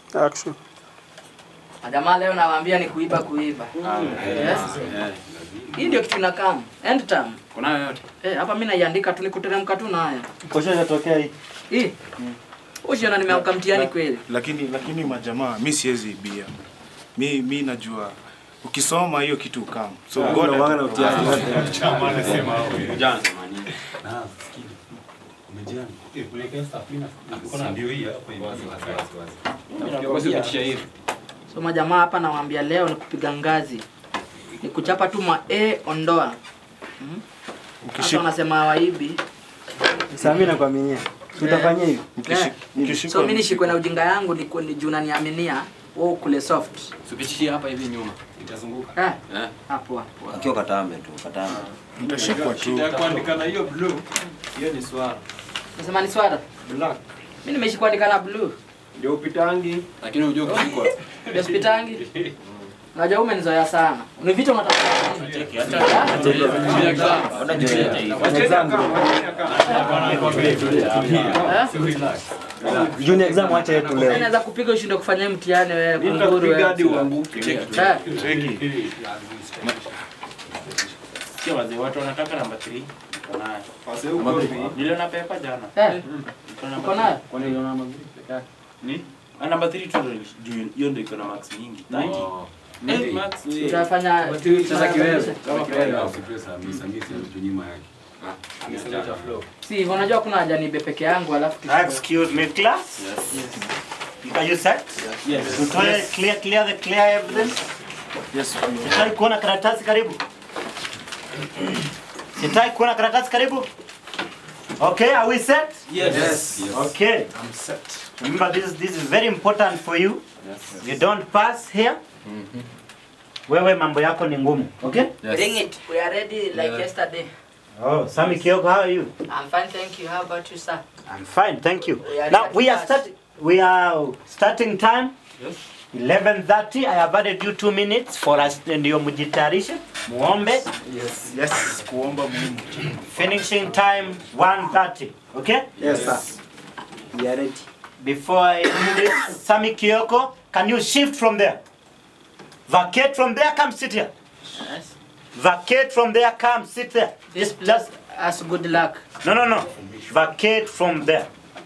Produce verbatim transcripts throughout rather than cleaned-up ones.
Action. Jamaa leo nawaambia ni kuiba kuiba. Yes. Hii ndio kitu inakam. End time. Kuna yote. Eh, hapa mimi naiandika tu nikuteremka tu nayo. Kesho inatokea hii. Hii. Usiona nimeamka mtihani kweli. Lakini lakini majamaa mimi siwezi ibia. Mimi mimi najua ukisoma hiyo kitu kama. So God anaona mtihani wote. Chama anasema hao. Jana mani. Na sikini. Umejiana. Eh, kule kesta pina. Kuna ndio hii hapa hivi. Wazi wazi wazi. So majamaa hapa nawaambia leo ni kupiga ngazi. Ni kuchapa tu ma A ondoa. Hmm? Ukishika unasema waibi. Sasa mimi nakuaminia. Utafanya hivi. Ukishika. So mimi nishikwe na ujinga yangu ni ni juna niaminia wewe kule soft. Supitishia hapa hivi nyuma. Itazunguka. Eh? Eh. Hapo hapo. Akiwa katame tu, katame. Utashikwa tu. Shida kuandika na hiyo blue. Hiyo ni swara. Unasema ni swara? Black. Mimi nimeishi kuandika na blue. Ndio upitangi. Lakini unajua kushikwa. Ndio upitangi. Unajua umenizoea sana. Ni vitu unatafuta. Cheki acha. Acha exam. Unajua exam. Junior exam acha yetu leo. Unaweza kupiga ushinde kufanya mtihani wewe kunguru wewe. Hadi uanguke. Cheki. Sio wazee watu wanataka namba tatu. Wanayo. Pase huko niliona pepa jana. Eh. Uko nayo? Kwa nini unaona magari peke yake? Ni? Namba tatu tu hiyo ndio iko na max nyingi. Eh max utafanya sasa kiwewe. Kama kiwewe Usipresa misa misa ndio nyuma yake. Amesema flow. Si unajua kuna haja nibe peke yangu alafu Excuse me class. Yes. Are you set? Yes. Tutoe clear clear the clear evidence. Yes. Sitaki kuona karatasi karibu. Sitaki kuona karatasi karibu. Okay, are we set? Yes. Yes. Okay. I'm set. Remember this this is very important for you. Yes. You don't pass here. Mhm. Wewe mambo yako ni ngumu. Okay? bring it. We are ready like yeah. yesterday. Oh, Sami Kioko, how are you? I'm fine, thank you. How about you, sir? I'm fine, thank you. We are Now we are fast. starting we are starting time. Yes. eleven thirty. I have added you two minutes for us ndio mjitayarishe. Muombe. Yes. Yes. Kuomba muhimu. Finishing time one thirty. Okay? Yes, sir. We are ready. Before I do this, Sami Kioko, can you shift from there? Vacate from there, come sit here. Yes. Vacate from there, come sit there. This Just, just as good luck. no, no, no. Vacate from there.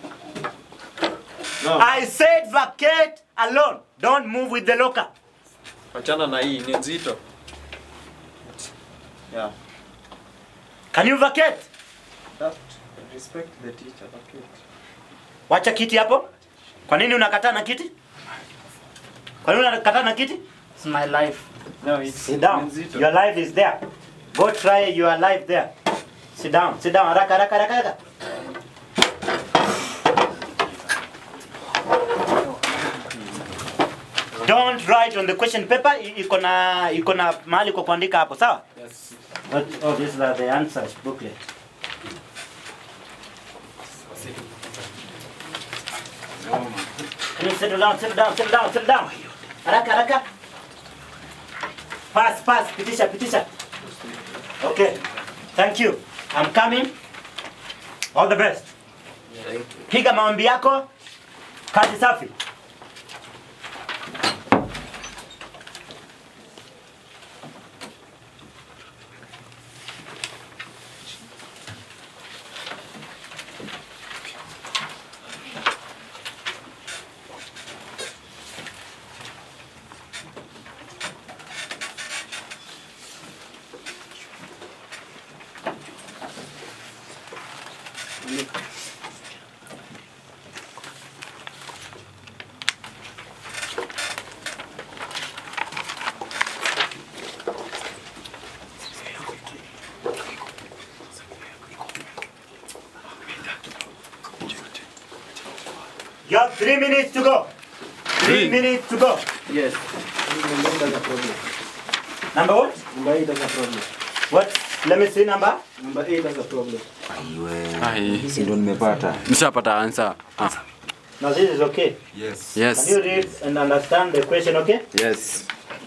No. I said vacate alone. Don't move with the locker. Achana na hii ni nzito. Yeah. Can you vacate? Respect the teacher. Okay. Wacha kiti hapo. Kwa nini unakataa na kiti? Kwa nini unakataa na kiti? It's my life. No, it's Sit down. Your life is there. Go try your life there. Sit down. Sit down. Haraka haraka haraka haraka. Don't write on the question paper. Iko na iko na mahali kwa kuandika hapo, sawa? Yes. But, oh, these are the answers booklet. Can you settle down, settle down, settle down, settle down. Haraka haraka. Pass, pass, pitisha, pitisha. Okay. Thank you. I'm coming. All the best. Piga maombi yako. Kazi safi. You have three minutes to go. Three minutes to go. Yes. Number problem. Number what? Number eight has a problem. What? Let me see number. Number eight has a problem. Ai. Si ndo nimepata. Nishapata answer. Ah. Now this is okay. Yes. Can Yes. you read and understand the question, okay? Yes.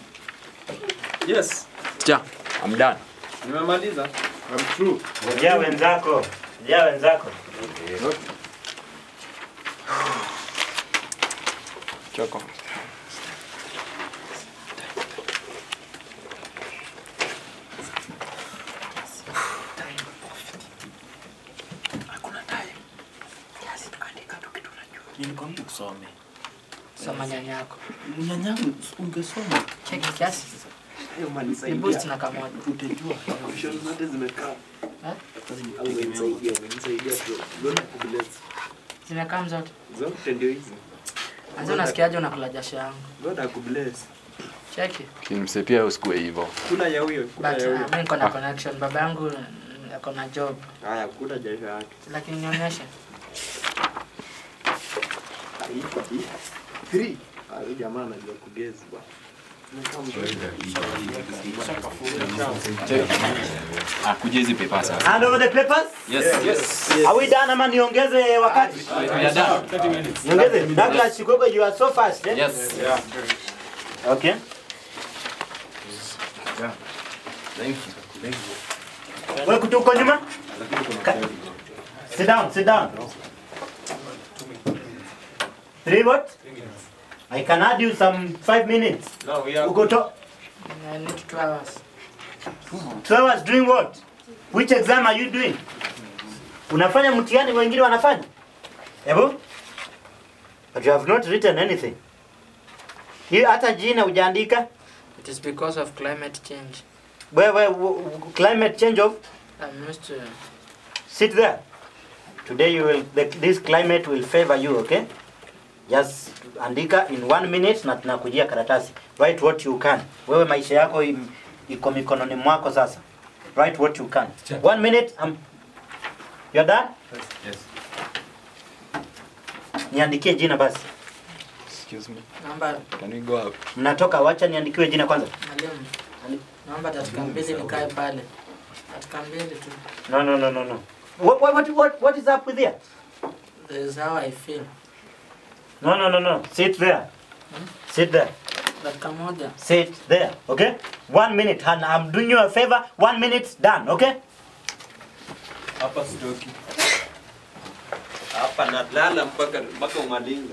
Yes. Ja, I'm done. Nimemaliza. I'm through. Ja wenzako. Ja wenzako. Kioko. Nilikwambia usome. Soma nyanyako. Nyanyako ungesoma. Cheki kiasi. Hiyo manisaidia. Ni boost na kamoja. Utajua. Options zote zimekaa. Eh? Au umenisaidia, umenisaidia tu. Don't kubless. Zimekaa mzote. Zote ndio hizi. Anza unasikiaje unakula jasho yangu? God akubless. Cheki. Kimse pia usikue hivyo. Kuna ya huyo, kuna But ya uh, huyo. mimi niko na connection. Baba yangu ako na job. Haya, kuna jasho yake. Lakini nionyeshe. three. Ah, jamaa anajua kugezi bwana. Ah, kuja hizi papers sasa. Hand over the papers. Yes, yes. Are we done ama niongeze wakati? We are done. thirty minutes. Niongeze. Douglas Kioko, you are so fast. Eh? Yes. Yeah. Okay. Yeah. Thank you. Thank you. Wewe kutuko nyuma? Sit down, sit down. Three what? I can add you some five minutes. No, we are Uko to I need two hours. two hours doing what? Which exam are you doing? Unafanya mtihani wengine wanafanya? Hebu? But you have not written anything. Hiyo hata jina hujaandika? It is because of climate change. Wewe w- climate change of I'm used to sit there. Today you will the, this climate will favor you, okay? Just andika in one minute na tunakujia karatasi. Write what you can. Wewe maisha yako im- iko mikononi mwako sasa. Write what you can. One minute. Um, you're done? Yes. Niandikie jina basi. Excuse me. naomba Can we go up? Mnatoka, wacha niandikiwe jina kwanza. mwalimu. Naomba dakika mbili nikae pale. Dakika mbili tu. No, no, no, no, no. What, what, what, what, what is up with you? That is how I feel. No, no, no, no. Sit there. Sit there. Dakika moja. Sit there, okay? One minute, and I'm doing you a favor. One minute, done, okay? hapa stoki. Hapa nalala mpaka mpaka umalinge.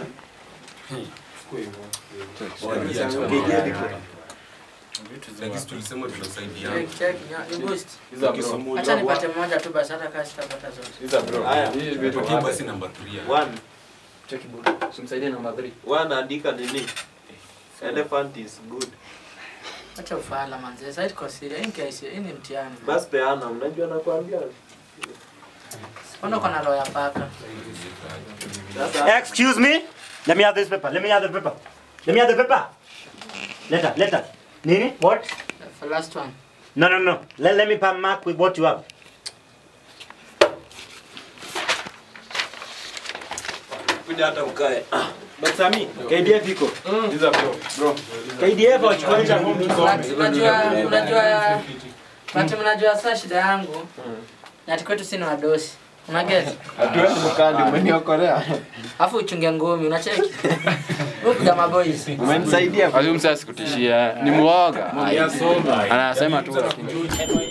Lakini tulisema tunasaidia. Check, check. You boost. Hizo bro. Acha nipate moja tu basi hata kama sitapata zote. Hizo bro. Haya. Tukiwa basi namba three. One. Check book. Sumsaidie number three. One andika nini? Elephant is good. Acha ufala manze. Sasa iko serious. Hii kesi, hii ni mtihani. Bas peana, unajua nakwambia. Mbona uko na roho ya paka? Sasa Excuse me. Let me have this paper. Let me have the paper. Let me have the paper. Letter, letter. Nini? What? The last one. No, no, no. Let, let me pa- mark with what you have. kuja hata ukae. Batsami, K D F iko. Hizo bro. Bro. K D F wachukulisha home But tusome. unajua unajua but mnajua sasa shida yangu. Na kwetu sina wadosi. Unageti? Hatuendi mkali, umeniokolea. Alafu uchunge ngumi, unacheki? Huko kama boys. Umenisaidia. Azum sasa sikutishia. Ni muoga. Anasema tu.